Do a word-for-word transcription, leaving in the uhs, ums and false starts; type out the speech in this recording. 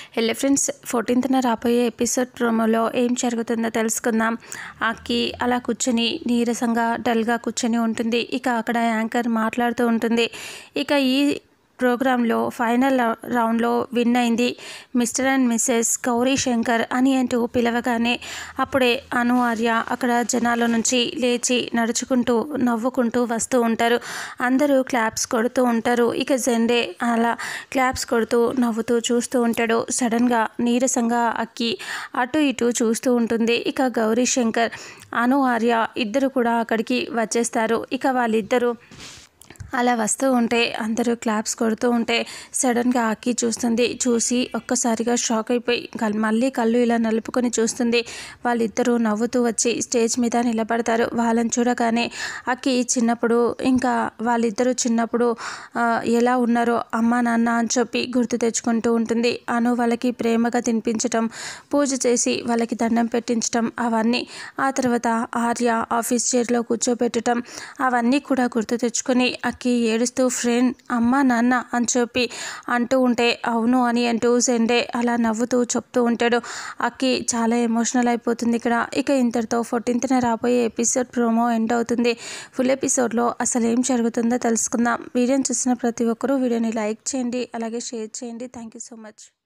Hello friends, ఫోర్టీన్త్న రాబోయే episode ప్రోమోలో ఏం జరుగుతుందో తెలుసుకుందాం. అక్కి అలా కూర్చొని నీరసంగా డల్గా కూర్చొని ఉంటుంది. ఇక అక్కడ యాంకర్ మాట్లాడుతూ ఉంటుంది. ఇక ఈ ప్రోగ్రాంలో ఫైనల్ రౌండ్లో విన్ అయింది mister and missus Gauri Shankar అని అంటూ పిలవగానే అప్పుడే అను ఆర్య అక్కడ జనాల నుంచి లేచి నడుచుకుంటూ నవ్వుకుంటూ వస్తూ ఉంటారు. అందరూ క్లాప్స్ కొడుతూ ఉంటారు. ఇక జెండే అలా క్లాప్స్ కొడుతూ నవ్వుతూ చూస్తూ ఉంటాడు. సడన్గా నీరసంగా అక్కి అటు ఇటు చూస్తూ ఉంటుంది. ఇక గౌరీ శంకర్ అను ఆర్య ఇద్దరు కూడా అక్కడికి వచ్చేస్తారు. ఇక వాళ్ళిద్దరూ అలా వస్తూ ఉంటే అందరూ క్లాప్స్ కొడుతూ ఉంటే సడన్గా అక్కి చూస్తుంది. చూసి ఒక్కసారిగా షాక్ అయిపోయి మళ్ళీ కళ్ళు ఇలా నలుపుకొని చూస్తుంది. వాళ్ళిద్దరూ నవ్వుతూ వచ్చి స్టేజ్ మీద నిలబడతారు. వాళ్ళని చూడగానే అక్కి చిన్నప్పుడు ఇంకా వాళ్ళిద్దరూ చిన్నప్పుడు ఎలా ఉన్నారో అమ్మా నాన్న అని చెప్పి గుర్తు తెచ్చుకుంటూ ఉంటుంది. అను వాళ్ళకి ప్రేమగా తినిపించటం, పూజ చేసి వాళ్ళకి దండం పెట్టించటం అవన్నీ, ఆ తర్వాత ఆర్య ఆఫీస్ చైర్లో కూర్చోబెట్టడం అవన్నీ కూడా గుర్తు తెచ్చుకొని అక్కి ఏడుస్తూ ఫ్రెండ్ అమ్మ నాన్న అని చెప్పి అంటూ ఉంటే అవును అని అంటూ జెండే అలా నవ్వుతూ చెప్తూ ఉంటాడు. అక్కి చాలా ఎమోషనల్ అయిపోతుంది ఇక్కడ. ఇక ఇంతటితో ఫోర్టీన్త్న రాబోయే ఎపిసోడ్ ప్రోమో ఎండ్ అవుతుంది. ఫుల్ ఎపిసోడ్లో అసలు ఏం జరుగుతుందో తెలుసుకుందాం. వీడియోని చూసిన ప్రతి ఒక్కరూ వీడియోని లైక్ చేయండి, అలాగే షేర్ చేయండి. Thank you so much.